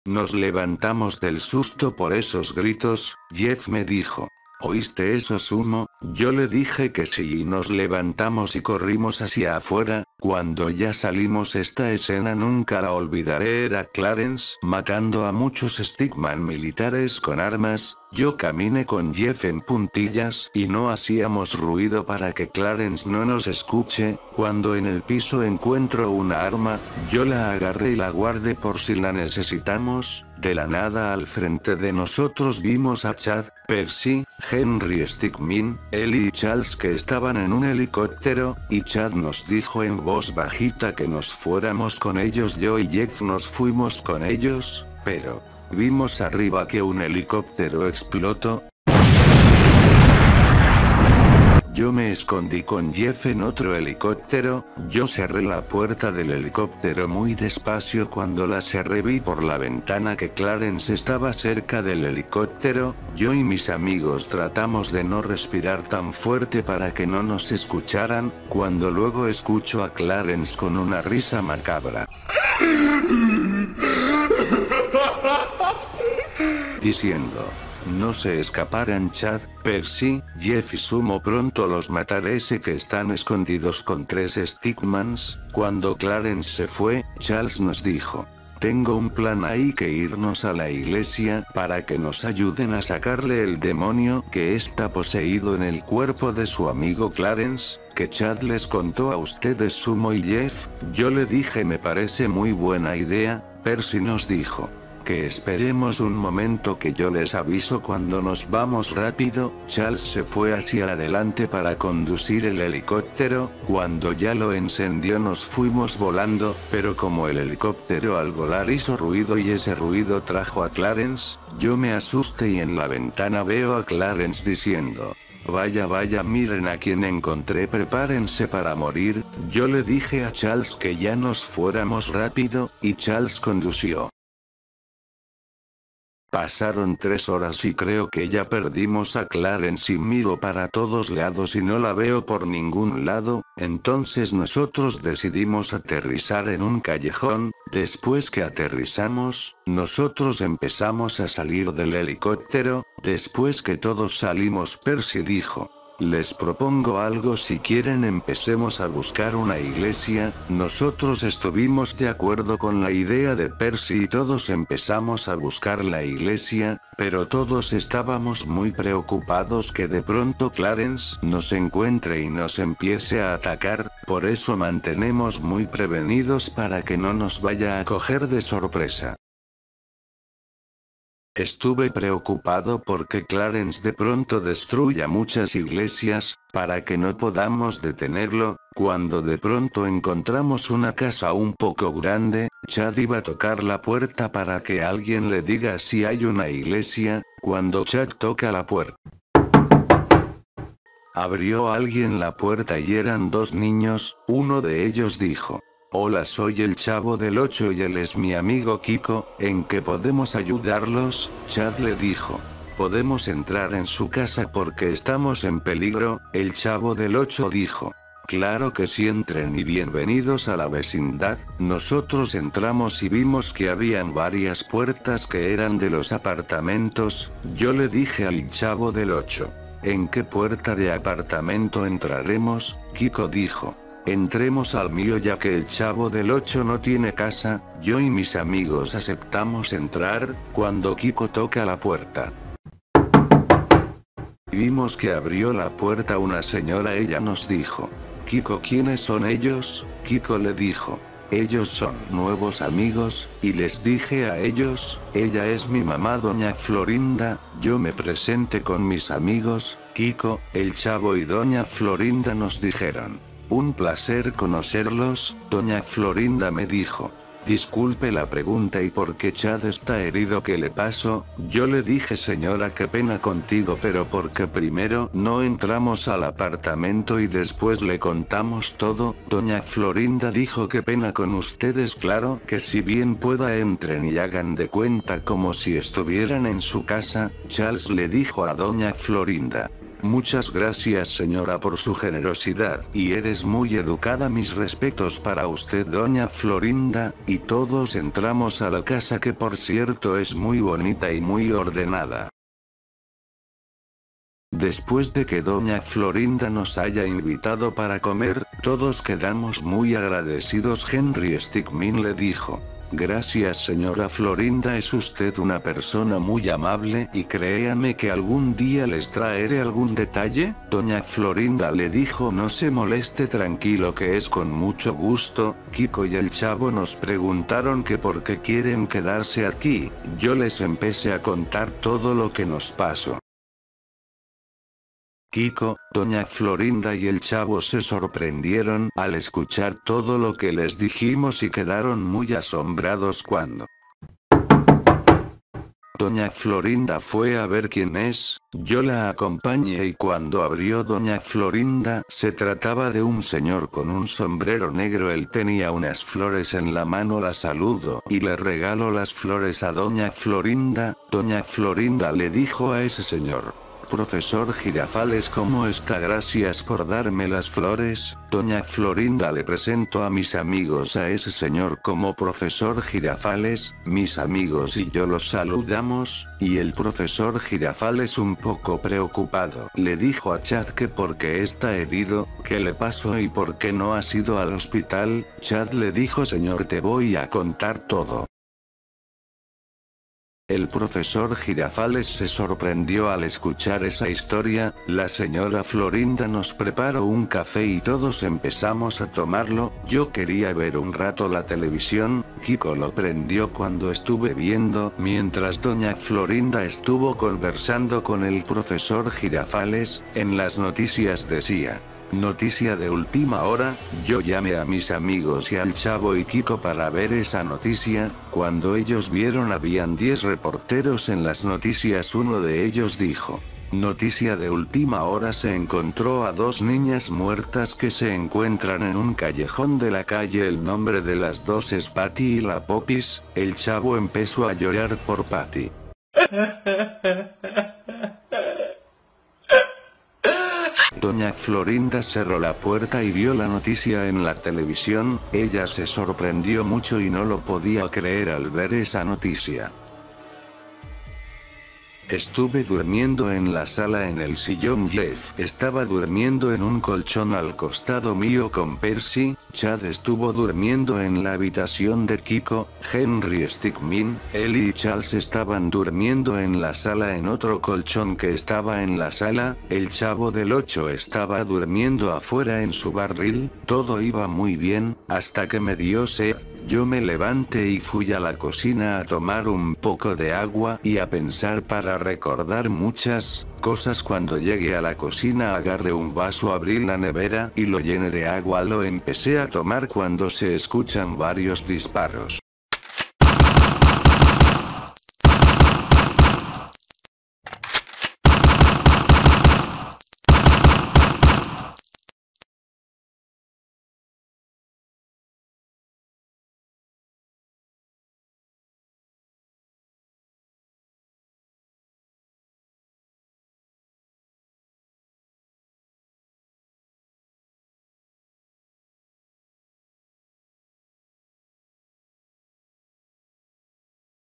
Nos levantamos del susto por esos gritos. Jeff me dijo: ¿oíste eso, Sumo? Yo le dije que sí y nos levantamos y corrimos hacia afuera. Cuando ya salimos, esta escena nunca la olvidaré. Era Clarence matando a muchos Stickman militares con armas. Yo caminé con Jeff en puntillas y no hacíamos ruido para que Clarence no nos escuche. Cuando en el piso encuentro una arma, yo la agarré y la guardé por si la necesitamos. De la nada al frente de nosotros vimos a Chad, Percy, Henry Stickmin, Ellie y Charles que estaban en un helicóptero, y Chad nos dijo en voz bajita que nos fuéramos con ellos. Yo y Jeff nos fuimos con ellos, pero vimos arriba que un helicóptero explotó. Yo me escondí con Jeff en otro helicóptero. Yo cerré la puerta del helicóptero muy despacio. Cuando la cerré vi por la ventana que Clarence estaba cerca del helicóptero. Yo y mis amigos tratamos de no respirar tan fuerte para que no nos escucharan, cuando luego escucho a Clarence con una risa macabra diciendo: no se escaparán Chad, Percy, Jeff y Sumo, pronto los mataré. Sé que están escondidos con 3 Stickmans. Cuando Clarence se fue, Charles nos dijo: tengo un plan, hay que irnos a la iglesia para que nos ayuden a sacarle el demonio que está poseído en el cuerpo de su amigo Clarence, que Chad les contó a ustedes, Sumo y Jeff. Yo le dije me parece muy buena idea. Percy nos dijo que esperemos un momento, que yo les aviso cuando nos vamos rápido. Charles se fue hacia adelante para conducir el helicóptero. Cuando ya lo encendió nos fuimos volando, pero como el helicóptero al volar hizo ruido y ese ruido trajo a Clarence, yo me asusté y en la ventana veo a Clarence diciendo: vaya vaya, miren a quien encontré, prepárense para morir. Yo le dije a Charles que ya nos fuéramos rápido, y Charles condució. Pasaron 3 horas y creo que ya perdimos a Clarence y miro para todos lados y no la veo por ningún lado. Entonces nosotros decidimos aterrizar en un callejón. Después que aterrizamos, nosotros empezamos a salir del helicóptero. Después que todos salimos, Percy dijo: les propongo algo, si quieren empecemos a buscar una iglesia. Nosotros estuvimos de acuerdo con la idea de Percy y todos empezamos a buscar la iglesia, pero todos estábamos muy preocupados que de pronto Clarence nos encuentre y nos empiece a atacar. Por eso mantenemos muy prevenidos para que no nos vaya a coger de sorpresa. Estuve preocupado porque Clarence de pronto destruya muchas iglesias, para que no podamos detenerlo. Cuando de pronto encontramos una casa un poco grande, Chad iba a tocar la puerta para que alguien le diga si hay una iglesia. Cuando Chad toca la puerta, abrió alguien la puerta y eran 2 niños. Uno de ellos dijo: hola, soy el Chavo del 8 y él es mi amigo Kiko, ¿en qué podemos ayudarlos? Chad le dijo: podemos entrar en su casa porque estamos en peligro. El Chavo del 8 dijo: claro que sí, entren y bienvenidos a la vecindad. Nosotros entramos y vimos que habían varias puertas que eran de los apartamentos. Yo le dije al Chavo del 8: ¿en qué puerta de apartamento entraremos? Kiko dijo: entremos al mío, ya que el Chavo del 8 no tiene casa. Yo y mis amigos aceptamos entrar. Cuando Kiko toca la puerta, vimos que abrió la puerta una señora. Ella nos dijo: Kiko, ¿quiénes son ellos? Kiko le dijo: ellos son nuevos amigos, y les dije a ellos: ella es mi mamá, doña Florinda. Yo me presenté con mis amigos. Kiko, el Chavo y doña Florinda nos dijeron: un placer conocerlos. Doña Florinda me dijo: disculpe la pregunta, ¿y por qué Chad está herido? ¿Qué le pasó? Yo le dije: señora, qué pena contigo, pero porque primero no entramos al apartamento y después le contamos todo. Doña Florinda dijo: qué pena con ustedes, claro que si bien pueda, entren y hagan de cuenta como si estuvieran en su casa. Charles le dijo a doña Florinda: Muchas gracias señora por su generosidad, y eres muy educada. Mis respetos para usted doña Florinda, y todos entramos a la casa, que por cierto es muy bonita y muy ordenada. Después de que doña Florinda nos haya invitado para comer, todos quedamos muy agradecidos. Henry Stickmin le dijo: gracias señora Florinda, es usted una persona muy amable, y créame que algún día les traeré algún detalle. Doña Florinda le dijo: no se moleste, tranquilo, que es con mucho gusto. Kiko y el chavo nos preguntaron que por qué quieren quedarse aquí. Yo les empecé a contar todo lo que nos pasó. Kiko, doña Florinda y el chavo se sorprendieron al escuchar todo lo que les dijimos y quedaron muy asombrados cuando doña Florinda fue a ver quién es. Yo la acompañé y cuando abrió doña Florinda, se trataba de un señor con un sombrero negro. Él tenía unas flores en la mano. La saludo y le regalo las flores a doña Florinda. Doña Florinda le dijo a ese señor: profesor Girafales, ¿cómo está? Gracias por darme las flores. Doña Florinda le presentó a mis amigos a ese señor como profesor Girafales. Mis amigos y yo los saludamos, y el profesor Girafales, un poco preocupado, le dijo a Chad que por qué está herido, qué le pasó y por qué no ha ido al hospital. Chad le dijo: señor, te voy a contar todo. El profesor Girafales se sorprendió al escuchar esa historia. La señora Florinda nos preparó un café y todos empezamos a tomarlo. Yo quería ver un rato la televisión. Kiko lo prendió cuando estuve viendo, mientras doña Florinda estuvo conversando con el profesor Girafales. En las noticias decía: noticia de última hora. Yo llamé a mis amigos y al chavo y Kiko para ver esa noticia. Cuando ellos vieron, habían 10 reporteros en las noticias. Uno de ellos dijo: noticia de última hora, se encontró a 2 niñas muertas que se encuentran en un callejón de la calle. El nombre de las 2 es Patty y la Popis. El chavo empezó a llorar por Patty. Doña Florinda cerró la puerta y vio la noticia en la televisión. Ella se sorprendió mucho y no lo podía creer al ver esa noticia. Estuve durmiendo en la sala en el sillón. Jeff estaba durmiendo en un colchón al costado mío con Percy. Chad estuvo durmiendo en la habitación de Kiko. Henry Stickmin, Ellie y Charles estaban durmiendo en la sala en otro colchón que estaba en la sala. El chavo del 8 estaba durmiendo afuera en su barril. Todo iba muy bien, hasta que me dio sed. Yo me levanté y fui a la cocina a tomar un poco de agua y a pensar para recordar muchas cosas. Cuando llegué a la cocina, agarré un vaso, abrí la nevera y lo llené de agua. Lo empecé a tomar cuando se escuchan varios disparos.